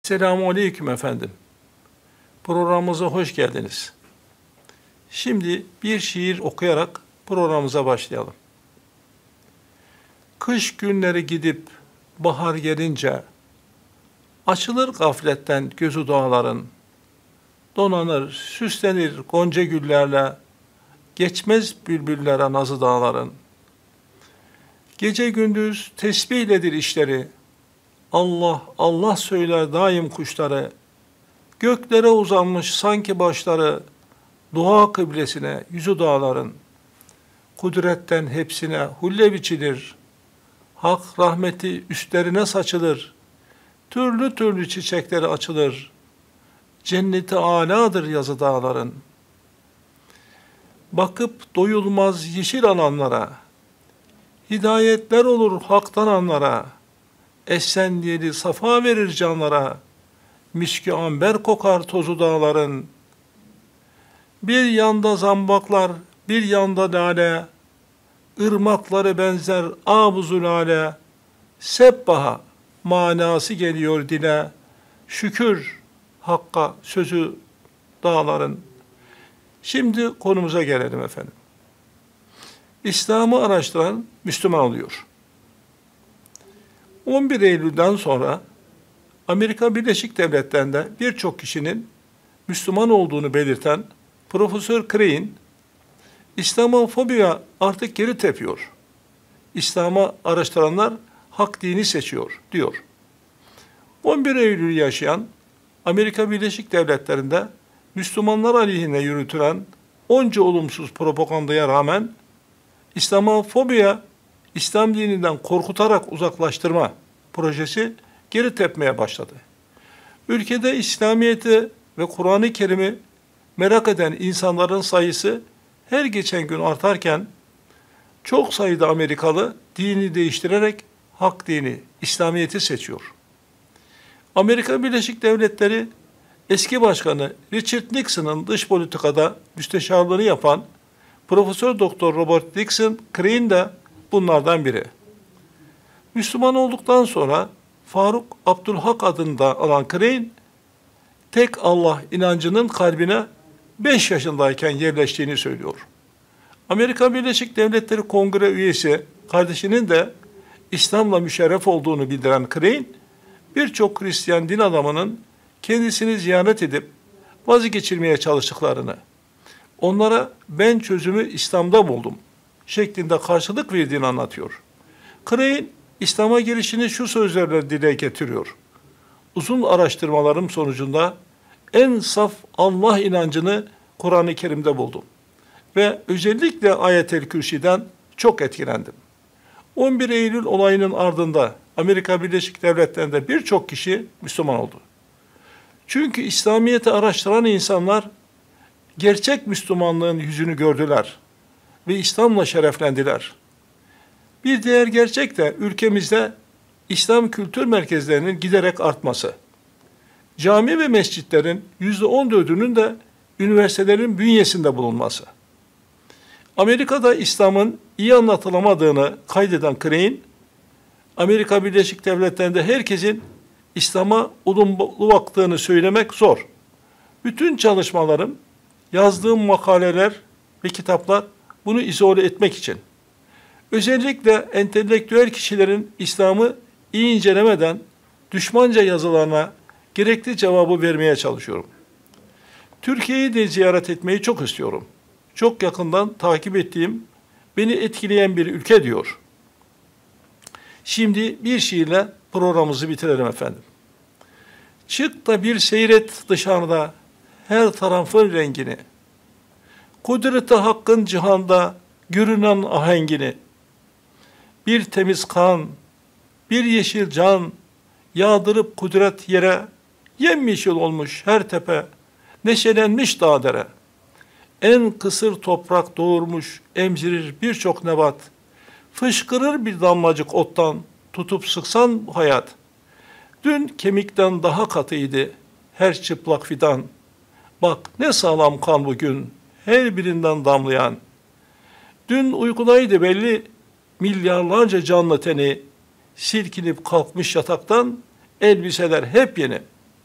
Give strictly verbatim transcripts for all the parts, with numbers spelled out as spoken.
Selamun Aleyküm efendim. Programımıza hoş geldiniz. Şimdi bir şiir okuyarak programımıza başlayalım. Kış günleri gidip bahar gelince, açılır gafletten gözü dağların, donanır, süslenir gonca güllerle, geçmez bülbüllere nazı dağların. Gece gündüz tesbihledir işleri, Allah, Allah söyler daim kuşları, göklere uzanmış sanki başları, dua kıblesine yüzü dağların. Kudretten hepsine hulle biçilir, hak rahmeti üstlerine saçılır, türlü türlü çiçekleri açılır, cenneti âlâdır yazı dağların. Bakıp doyulmaz yeşil alanlara, hidayetler olur haktan anlara, esen yeri safa verir canlara, miski amber kokar tozu dağların. Bir yanda zambaklar, bir yanda lale, ırmakları benzer abuzu lale, sebbaha manası geliyor dile, şükür Hakk'a sözü dağların. Şimdi konumuza gelelim efendim. İslam'ı araştıran Müslüman oluyor. on bir Eylül'den sonra Amerika Birleşik Devletleri'nde birçok kişinin Müslüman olduğunu belirten Profesör Crane, İslamofobiya artık geri tepiyor. İslam'ı araştıranlar hak dini seçiyor, diyor. on bir Eylül'ü yaşayan Amerika Birleşik Devletleri'nde Müslümanlar aleyhine yürütülen onca olumsuz propagandaya rağmen İslamofobiya, İslam dininden korkutarak uzaklaştırma projesi geri tepmeye başladı. Ülkede İslamiyet'i ve Kur'an-ı Kerim'i merak eden insanların sayısı her geçen gün artarken, çok sayıda Amerikalı dini değiştirerek hak dini, İslamiyet'i seçiyor. Amerika Birleşik Devletleri eski başkanı Richard Nixon'ın dış politikada müsteşarlığını yapan Profesör Doktor Robert Dixon Crane de bunlardan biri. Müslüman olduktan sonra Faruk Abdülhak adını da alan Crane, tek Allah inancının kalbine beş yaşındayken yerleştiğini söylüyor. Amerika Birleşik Devletleri Kongre üyesi kardeşinin de İslam'la müşerref olduğunu bildiren Crane, birçok Hristiyan din adamının kendisini ziyaret edip vazgeçirmeye çalıştıklarını, onlara ben çözümü İslam'da buldum şeklinde karşılık verdiğini anlatıyor. Crane, İslam'a girişini şu sözlerle dile getiriyor. Uzun araştırmalarım sonucunda en saf Allah inancını Kur'an-ı Kerim'de buldum. Ve özellikle Ayet-el Kürsi'den çok etkilendim. on bir Eylül olayının ardında Amerika Birleşik Devletleri'nde birçok kişi Müslüman oldu. Çünkü İslamiyet'i araştıran insanlar gerçek Müslümanlığın yüzünü gördüler ve İslam'la şereflendiler. Bir diğer gerçek de ülkemizde İslam kültür merkezlerinin giderek artması. Cami ve mescitlerin yüzde on dördünün de üniversitelerin bünyesinde bulunması. Amerika'da İslam'ın iyi anlatılamadığını kaydeden Crane, Amerika Birleşik Devletleri'nde herkesin İslam'a olumlu baktığını söylemek zor. Bütün çalışmalarım, yazdığım makaleler ve kitaplar bunu izole etmek için. Özellikle entelektüel kişilerin İslam'ı iyi incelemeden düşmanca yazılarına gerekli cevabı vermeye çalışıyorum. Türkiye'yi de ziyaret etmeyi çok istiyorum. Çok yakından takip ettiğim, beni etkileyen bir ülke diyor. Şimdi bir şiirle programımızı bitirelim efendim. Çık da bir seyret dışarıda her tarafın rengini. Kudreti hakkın cihanda görünen ahengini. Bir temiz kan, bir yeşil can, yağdırıp kudret yere, yemyeşil olmuş her tepe, neşelenmiş dağ dere. En kısır toprak doğurmuş, emzirir birçok nebat. Fışkırır bir damlacık ottan, tutup sıksan hayat. Dün kemikten daha katıydı her çıplak fidan. Bak ne sağlam kan bugün, her birinden damlayan. Dün uykudaydı belli, milyarlarca canlı teni, silkinip kalkmış yataktan, elbiseler hep yeni.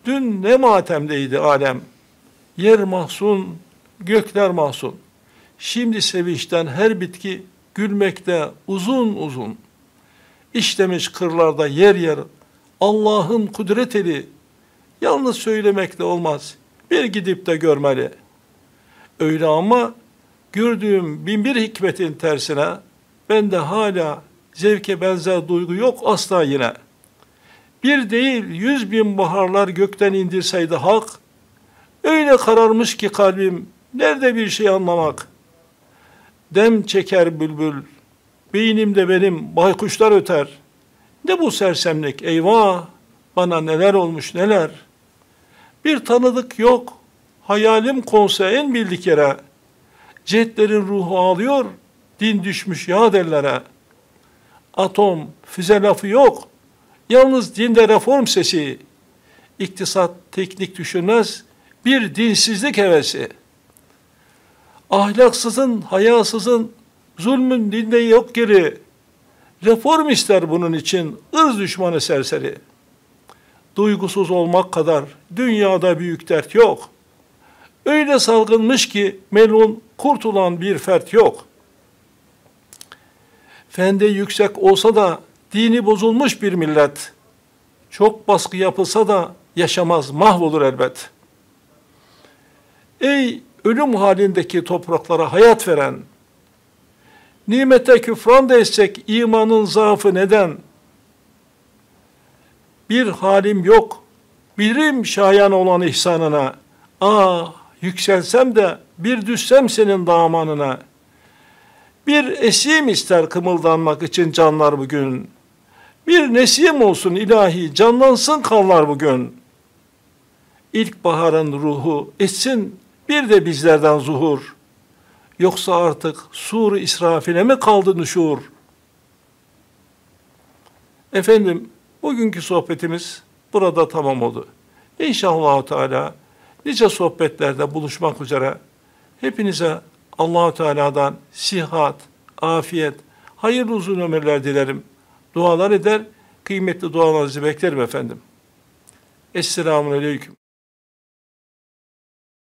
Dün ne matemdeydi alem. Yer mahzun, gökler mahzun. Şimdi sevinçten her bitki gülmekte uzun uzun. İşlemiş kırlarda yer yer Allah'ın kudret eli. Yalnız söylemekle olmaz. Bir gidip de görmeli. Öyle ama gördüğüm bin bir hikmetin tersine bende hala zevke benzer duygu yok asla yine. Bir değil yüz bin baharlar gökten indirseydi hak, öyle kararmış ki kalbim nerede bir şey anlamak. Dem çeker bülbül, beynimde benim baykuşlar öter. Ne bu sersemlik eyvah, bana neler olmuş neler. Bir tanıdık yok, hayalim konsa en bildik yere. Cihetlerin ruhu ağlıyor, din düşmüş ya dellere. Atom, füze lafı yok, yalnız dinde reform sesi. İktisat, teknik düşünmez, bir dinsizlik hevesi. Ahlaksızın, hayasızın, zulmün dinde yok geri. Reform ister bunun için ırz düşmanı serseri. Duygusuz olmak kadar dünyada büyük dert yok. Öyle salgınmış ki melun kurtulan bir fert yok. Fende yüksek olsa da dini bozulmuş bir millet. Çok baskı yapılsa da yaşamaz, mahvolur elbet. Ey ölüm halindeki topraklara hayat veren, nimete küfran da etsek imanın zaafı neden? Bir halim yok, bilirim şayan olan ihsanına. Ah, yükselsem de bir düşsem senin damanına. Bir esim ister kımıldanmak için canlar bugün. Bir nesim olsun ilahi, canlansın kanlar bugün. İlkbaharın ruhu etsin bir de bizlerden zuhur. Yoksa artık sur-u İsrafil'e mi kaldı nüşur? Efendim, bugünkü sohbetimiz burada tamam oldu. İnşallah Teala nice sohbetlerde buluşmak üzere hepinize Allah-u Teala'dan sihat, afiyet, hayırlı uzun ömürler dilerim. Dualar eder, kıymetli dualarınızı beklerim efendim. Esselamun Aleyküm.